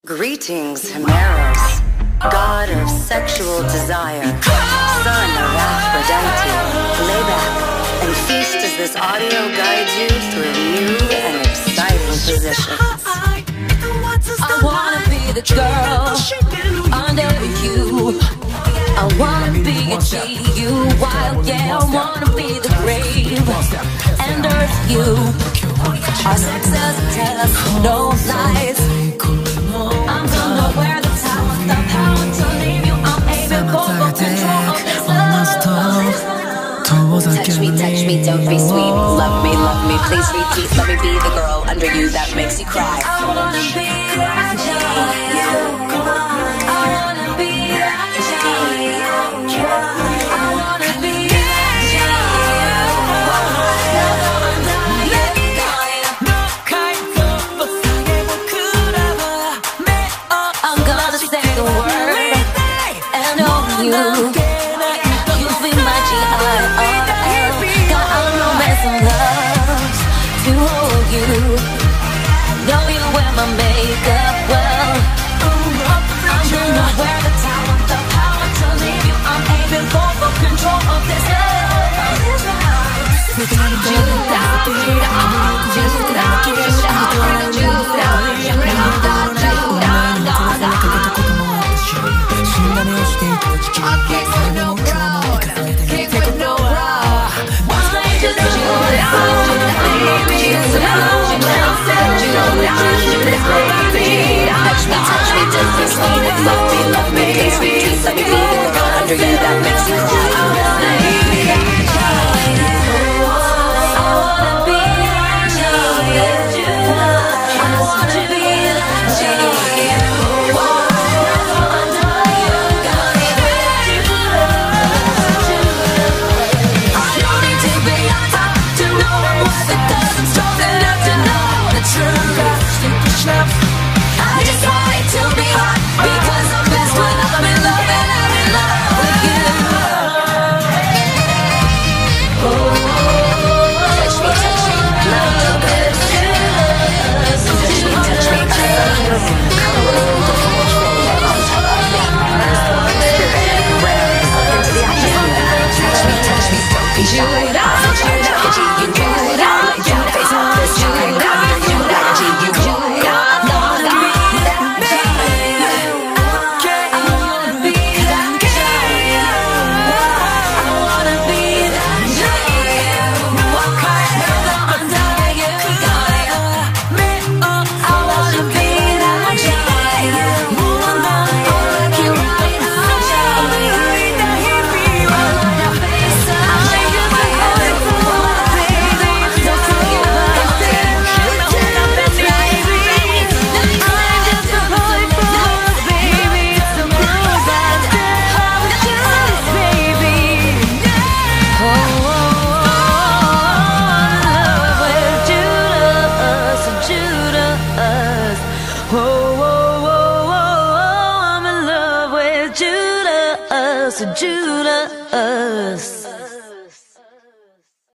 Greetings, Hemeros, god of sexual desire, son of Aphrodite. Lay back and feast as this audio guides you through new and exciting positions. I wanna be the girl under you. I wanna be a G.U. wild, yeah. I wanna be the grave and earth you. Our sex is a test, no lies. I'm gonna wear the talent, the power to leave you. I'm aiming for the control of this love. Touch me, don't be sweet. Love me, please repeat. Let me be the girl under you that makes you cry. I wanna be that G.U. I wanna be that G.U. I wanna be that G.U. I'm gonna say the word and on you. You'll be my G.I.R.L. Got a romance and love to hold you. Know you wear my makeup well. I'm gonna wear the talent, the power to leave you. I'm aiming for control of this Love me, please repeat. Let me be the girl under you that makes you cry. I wanna be I just want it to be hot because I'm best when I'm in love and I'm in love with you. Touch me, love is just. Touch me, touch me, don't be shy. You do it all, you face up this time. You like G.U. I'm in love with Judas.